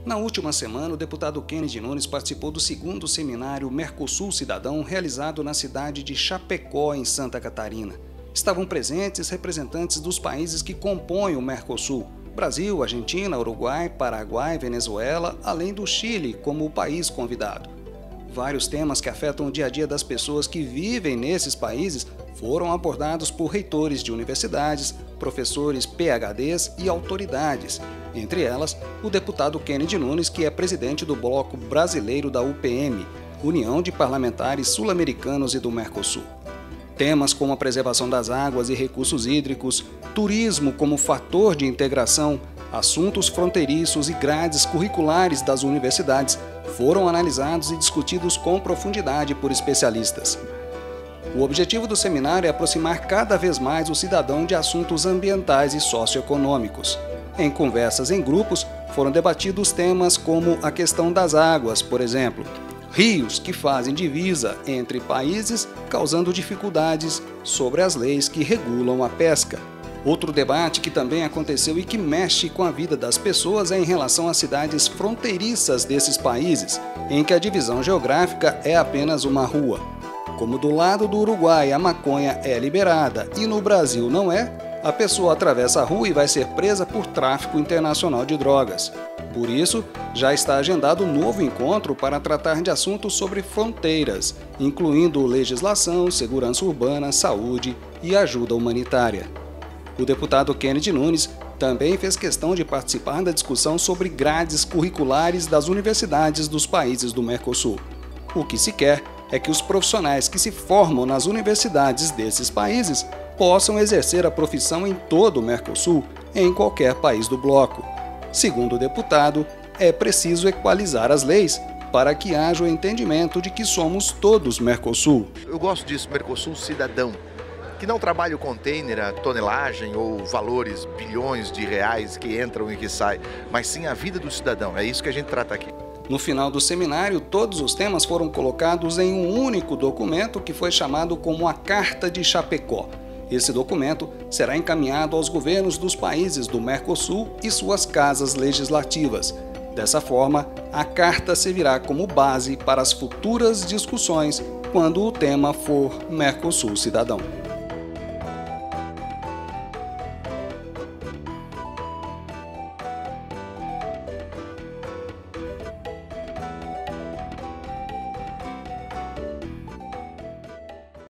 Na última semana, o deputado Kennedy Nunes participou do segundo seminário Mercosul Cidadão, realizado na cidade de Chapecó, em Santa Catarina. Estavam presentes representantes dos países que compõem o Mercosul: Brasil, Argentina, Uruguai, Paraguai, Venezuela, além do Chile como o país convidado. Vários temas que afetam o dia a dia das pessoas que vivem nesses países foram abordados por reitores de universidades, professores PhDs e autoridades, entre elas o deputado Kennedy Nunes, que é presidente do Bloco Brasileiro da UPM, União de Parlamentares Sul-Americanos e do Mercosul. Temas como a preservação das águas e recursos hídricos, turismo como fator de integração, assuntos fronteiriços e grades curriculares das universidades foram analisados e discutidos com profundidade por especialistas. O objetivo do seminário é aproximar cada vez mais o cidadão de assuntos ambientais e socioeconômicos. Em conversas em grupos, foram debatidos temas como a questão das águas, por exemplo, rios que fazem divisa entre países, causando dificuldades sobre as leis que regulam a pesca. Outro debate que também aconteceu e que mexe com a vida das pessoas é em relação às cidades fronteiriças desses países, em que a divisão geográfica é apenas uma rua. Como do lado do Uruguai a maconha é liberada e no Brasil não é, a pessoa atravessa a rua e vai ser presa por tráfico internacional de drogas. Por isso, já está agendado um novo encontro para tratar de assuntos sobre fronteiras, incluindo legislação, segurança urbana, saúde e ajuda humanitária. O deputado Kennedy Nunes também fez questão de participar da discussão sobre grades curriculares das universidades dos países do Mercosul. O que se quer é que os profissionais que se formam nas universidades desses países possam exercer a profissão em todo o Mercosul, em qualquer país do bloco. Segundo o deputado, é preciso equalizar as leis para que haja o entendimento de que somos todos Mercosul. Eu gosto disso, Mercosul Cidadão, que não trabalha o container, a tonelagem ou valores, bilhões de reais que entram e que saem, mas sim a vida do cidadão. É isso que a gente trata aqui. No final do seminário, todos os temas foram colocados em um único documento que foi chamado como a Carta de Chapecó. Esse documento será encaminhado aos governos dos países do Mercosul e suas casas legislativas. Dessa forma, a carta servirá como base para as futuras discussões quando o tema for Mercosul Cidadão.